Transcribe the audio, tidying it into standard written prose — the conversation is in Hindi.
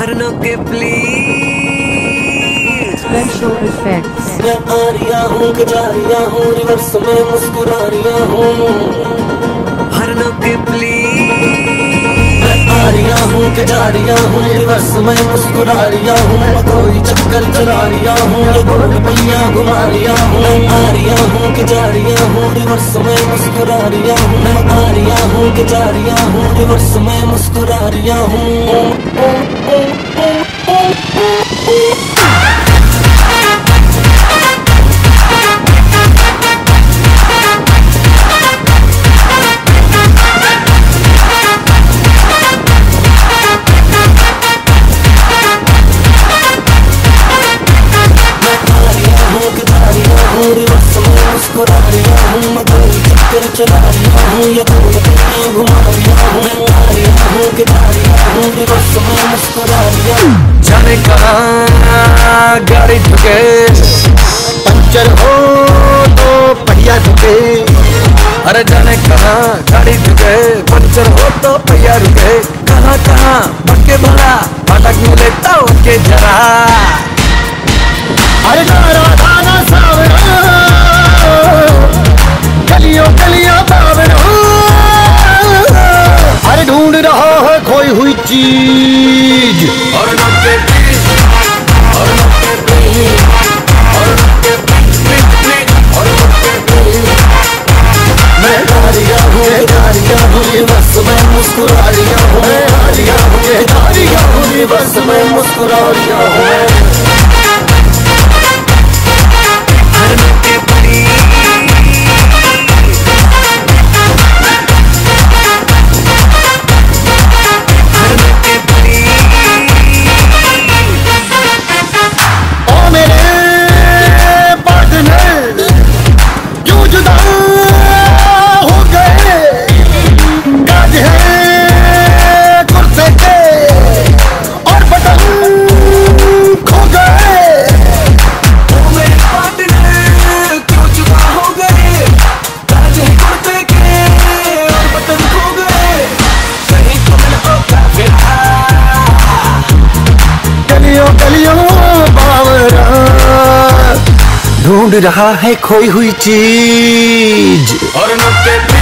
हरनों के प्लीज स्पेशल इफेक्ट्स। मैं आ रिया हूँ कि जा रिया हूँ, रिवर्स में मुस्कुरा रिया हूँ। हरनों के प्लीज मैं आ रिया हूँ कि जा रिया हूँ, रिवर्स में मुस्कुरा रिया हूँ। कोई चक्कर चला रिया हूँ, गोल पहिया घुमा रिया हूँ। मैं आ रिया हूँ कि जा रिया हूँ, रिवर्स में मुस्कुरा रिया हूँ। मैं आ रिया हूँ कि जा रिया हूँ, रिवर्स में मुस्कुरा रिया हूँ। मुस्कुरा रिया हूँ, मैं कोई चक्कर चला रिया हूँ, या कोई घुमा रिया हूँ। मैं आ रिया हूँ कि जा रिया हूँ, रिवर्स में मुस्कुरा रिया हूँ। जाने कहाँ गाड़ी ठुके, पंचर हो तो पहिया रुके। अरे जाने कहाँ गाड़ी ठुके, पंचर हो तो पहिया रुके। कहाँ कहाँ भटके भला, भटक मिले तो उनके जरा। अरे गारा गाना सावरा, गलियों गलियां बावरा। अरे ढूंढ रहा है खोई हुई चीज। और नोके प्लीज, और नोके प्लीज, और नोके प्लीज, और नोके प्लीज। मैं आ रिया हूँ, जा रिया हूँ, बस मैं मुस्कुरा रिया हूँ। मैं आ रिया हूँ, जा रिया हूँ, बस मैं मुस्कुरा रिया हूँ। हरनों के प्लीज, हरनों के प्लीज। ओ मेरे पार्टनर क्यों जुदा हो गए। गाज है कुर्ते के और बटन खो गए। ओ मेरे पार्टनर क्यों जुदा हो गए। ताज है कुर्ते के और बटन खो गए। कहीं तुम लोगों का फिरा, गलियों गलियों बावरा, ढूंढ रहा है खोई हुई चीज। और नोके